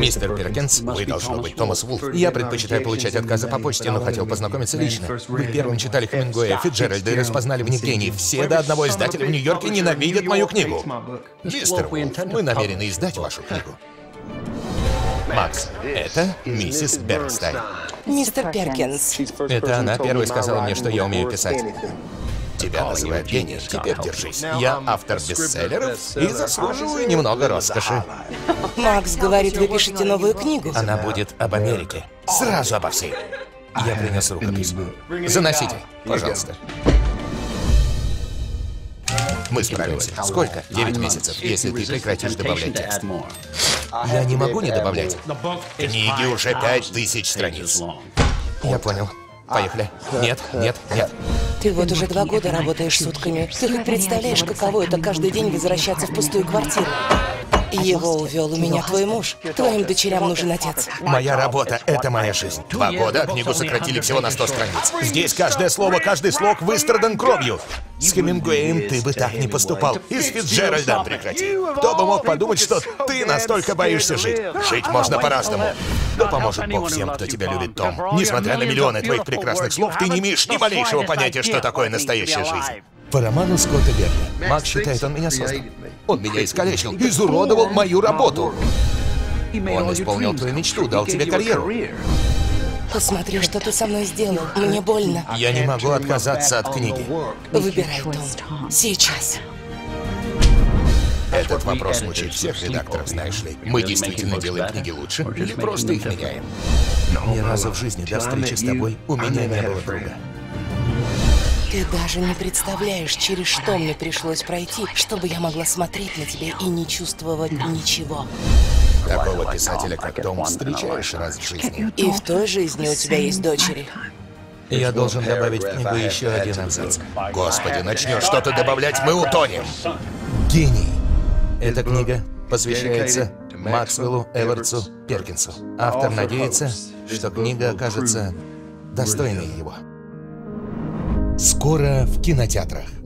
Мистер Перкинс, вы должно быть Томас Вулф. Я предпочитаю получать отказы по почте, но хотел познакомиться лично. Вы первым читали Хемингуэя, Фицджеральда и распознали в них гений. Все до одного издателя в Нью-Йорке ненавидят мою книгу. Мистер Вулф, мы намерены издать вашу книгу. Макс, это миссис Бернстайн. Мистер Перкинс. Это она первой сказала мне, что я умею писать. Тебя называют гением, теперь держись. Я автор бестселлеров и заслуживаю немного роскоши. Макс говорит, вы пишете новую книгу. Она будет об Америке. Сразу обо всей. Я принес рукопись. Заносите, пожалуйста. Мы справимся. Сколько? 9 месяцев, если ты прекратишь добавлять текст. Я не могу не добавлять. Книги уже 5000 страниц. Я понял. Поехали. Нет, нет, нет. Ты вот уже 2 года работаешь сутками. Ты хоть представляешь, каково это каждый день возвращаться в пустую квартиру? Его увел у меня твой муж. Твоим дочерям нужен отец. Моя работа — это моя жизнь. 2 года, книгу сократили всего на 100 страниц. Здесь каждое слово, каждый слог выстрадан кровью. С Хемингуэем ты бы так не поступал. И с Фицджеральдом прекрати. Кто бы мог подумать, что ты настолько боишься жить? Жить можно по-разному. Да поможет Бог всем, кто тебя любит, Том. Несмотря на миллионы твоих прекрасных слов, ты не имеешь ни малейшего понятия, что такое настоящая жизнь. По роману Скотта Берна. Макс считает, он меня создал. Он меня искалечил, изуродовал мою работу. Он исполнил твою мечту, дал тебе карьеру. Посмотри, что ты со мной сделал. Мне больно. Я не могу отказаться от книги. Выбирай, Том. Сейчас. Этот вопрос мучает всех редакторов, знаешь ли. Мы действительно делаем книги лучше или просто их меняем? Ни разу в жизни до встречи с тобой у меня не было друга. Ты даже не представляешь, через что мне пришлось пройти, чтобы я могла смотреть на тебя и не чувствовать ничего. Такого писателя, как Том, встречаешь раз в жизни. И в той жизни у тебя есть дочери. Я должен добавить в книгу еще один абзац. Господи, начнешь что-то добавлять, мы утонем. Гений. Эта книга посвящается Максвеллу Эвертсу Перкинсу. Автор надеется, что книга окажется достойной его. Скоро в кинотеатрах.